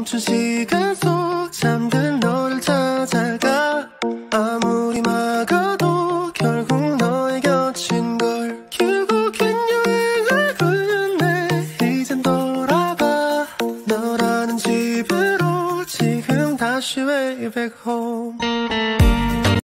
멈춘 시간 속 잠든 너를 찾아가 아무리 막아도 결국 너의 곁인걸 결국엔 여행을 끝내 이젠 돌아가 너라는 집으로 지금 다시 way back home